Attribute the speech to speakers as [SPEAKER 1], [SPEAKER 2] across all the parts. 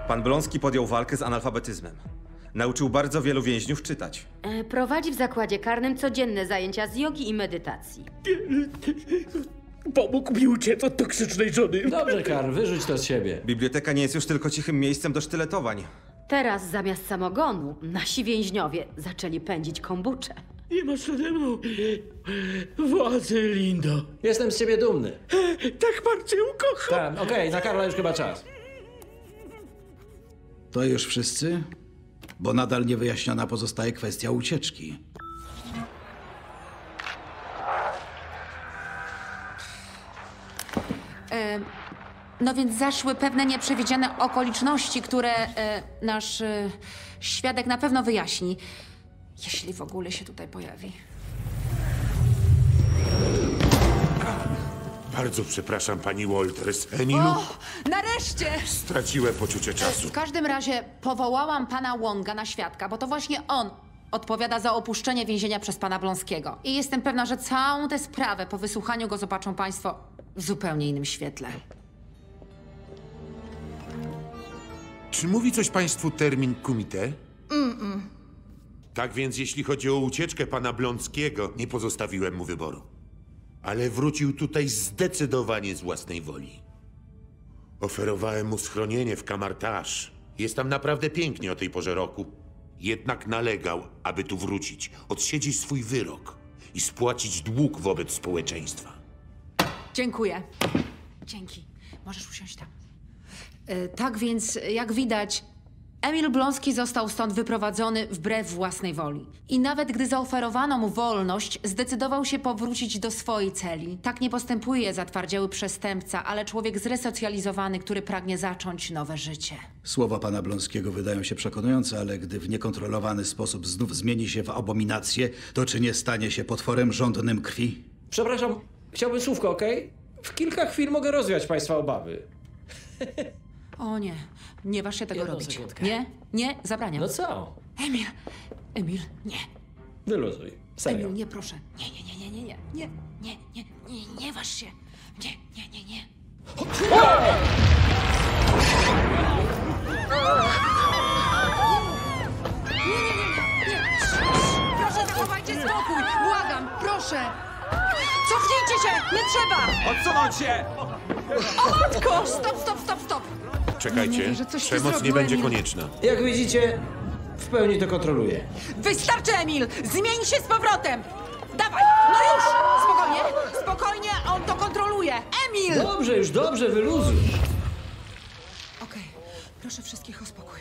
[SPEAKER 1] Pan Blonski podjął walkę z analfabetyzmem. Nauczył bardzo wielu więźniów czytać.
[SPEAKER 2] Prowadzi w zakładzie karnym codzienne zajęcia z jogi i medytacji.
[SPEAKER 3] Pomógł mi uciec od toksycznej żony.
[SPEAKER 4] Dobrze, Karl, wyrzuć to z siebie.
[SPEAKER 1] Biblioteka nie jest już tylko cichym miejscem do sztyletowań.
[SPEAKER 2] Teraz zamiast samogonu nasi więźniowie zaczęli pędzić kombuczę.
[SPEAKER 3] Nie masz nade mną władzy, Lindo.
[SPEAKER 4] Jestem z ciebie dumny.
[SPEAKER 3] Tak pan cię ukochał.
[SPEAKER 4] Tak, okej, na Karla już chyba czas.
[SPEAKER 5] To już wszyscy? Bo nadal niewyjaśniona pozostaje kwestia ucieczki.
[SPEAKER 6] No więc zaszły pewne nieprzewidziane okoliczności, które nasz świadek na pewno wyjaśni. Jeśli w ogóle się tutaj pojawi.
[SPEAKER 7] Bardzo przepraszam, pani Walters. Emilu,
[SPEAKER 6] O, nareszcie!
[SPEAKER 7] straciłem poczucie czasu.
[SPEAKER 6] W każdym razie powołałam pana Wonga na świadka, bo to właśnie on odpowiada za opuszczenie więzienia przez pana Blonskiego. I jestem pewna, że całą tę sprawę po wysłuchaniu go zobaczą państwo w zupełnie innym świetle.
[SPEAKER 7] Czy mówi coś państwu termin kumite? Tak więc jeśli chodzi o ucieczkę pana Blonskiego, nie pozostawiłem mu wyboru. Ale wrócił tutaj zdecydowanie z własnej woli. Oferowałem mu schronienie w Kamartaż. Jest tam naprawdę pięknie o tej porze roku. Jednak nalegał, aby tu wrócić, odsiedzieć swój wyrok i spłacić dług wobec społeczeństwa.
[SPEAKER 6] Dziękuję. Dzięki. Możesz usiąść tam. Tak więc, jak widać, Emil Blonski został stąd wyprowadzony wbrew własnej woli. I nawet gdy zaoferowano mu wolność, zdecydował się powrócić do swojej celi. Tak nie postępuje zatwardziały przestępca, ale człowiek zresocjalizowany, który pragnie zacząć nowe życie.
[SPEAKER 5] Słowa pana Blonskiego wydają się przekonujące, ale gdy w niekontrolowany sposób znów zmieni się w abominację, to czy nie stanie się potworem żądnym krwi?
[SPEAKER 4] Przepraszam, chciałbym słówko, okej? W kilka chwil mogę rozwiać państwa obawy.
[SPEAKER 6] O nie, nie waż się tego
[SPEAKER 4] Jedną
[SPEAKER 6] robić.
[SPEAKER 4] sekundkę.
[SPEAKER 6] Nie, zabraniam.
[SPEAKER 4] No co?
[SPEAKER 6] Emil, nie.
[SPEAKER 4] Wyluzuj. Serio.
[SPEAKER 6] Emil, nie, proszę. Nie waż się. Nie. Proszę, zachowajcie spokój! Błagam, proszę! Cofnijcie się! Nie trzeba!
[SPEAKER 1] Odsunąć się!
[SPEAKER 6] O matko! Stop!
[SPEAKER 7] Czekajcie,
[SPEAKER 6] Nie wierzę, coś ty
[SPEAKER 7] przemoc nie
[SPEAKER 6] zrobił,
[SPEAKER 7] będzie
[SPEAKER 6] Emil.
[SPEAKER 7] konieczna.
[SPEAKER 4] Jak widzicie, w pełni to kontroluję.
[SPEAKER 6] Wystarczy, Emil! Zmień się z powrotem! Dawaj! No już! Spokojnie, on to kontroluje! Emil!
[SPEAKER 4] Dobrze, wyluzuj.
[SPEAKER 6] Okej, proszę wszystkich o spokój.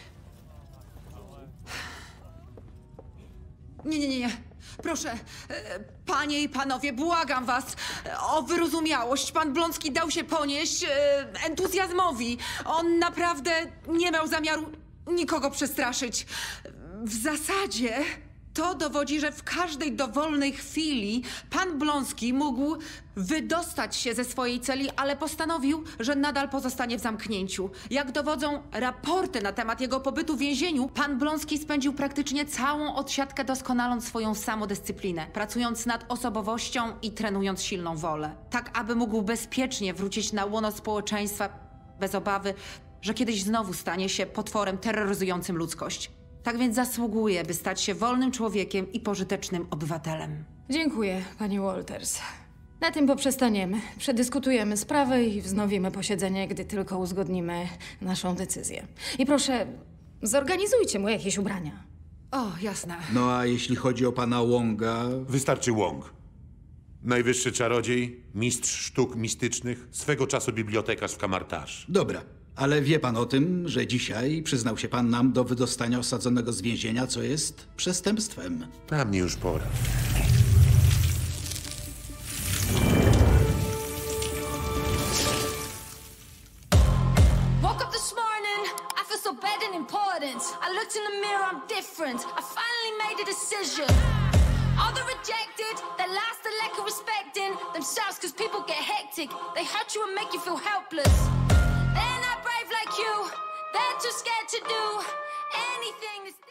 [SPEAKER 6] Nie. Proszę, panie i panowie, błagam was o wyrozumiałość. Pan Blonski dał się ponieść entuzjazmowi. On naprawdę nie miał zamiaru nikogo przestraszyć. W zasadzie to dowodzi, że w każdej dowolnej chwili pan Blonski mógł wydostać się ze swojej celi, ale postanowił, że nadal pozostanie w zamknięciu. Jak dowodzą raporty na temat jego pobytu w więzieniu, pan Blonski spędził praktycznie całą odsiadkę doskonaląc swoją samodyscyplinę, pracując nad osobowością i trenując silną wolę. Tak, aby mógł bezpiecznie wrócić na łono społeczeństwa bez obawy, że kiedyś znowu stanie się potworem terroryzującym ludzkość. Tak więc zasługuje, by stać się wolnym człowiekiem i pożytecznym obywatelem.
[SPEAKER 8] Dziękuję, pani Walters. Na tym poprzestaniemy. Przedyskutujemy sprawę i wznowimy posiedzenie, gdy tylko uzgodnimy naszą decyzję. I proszę, zorganizujcie mu jakieś ubrania.
[SPEAKER 6] O, jasne.
[SPEAKER 5] No a jeśli chodzi o pana Wonga...
[SPEAKER 7] Wystarczy Wong. Najwyższy czarodziej, mistrz sztuk mistycznych, swego czasu bibliotekarz w Kamartaż.
[SPEAKER 5] Dobra, ale wie pan o tym, że dzisiaj przyznał się pan nam do wydostania osadzonego z więzienia, co jest przestępstwem.
[SPEAKER 7] Na mnie już pora.
[SPEAKER 9] Woke up this morning, I feel so bad and important. I looked in the mirror, I'm different. I finally made a decision. All the rejected, they lost the lack of respecting themselves cause people get hectic. They hurt you and make you feel helpless. They're not brave like you, they're too scared to do anything.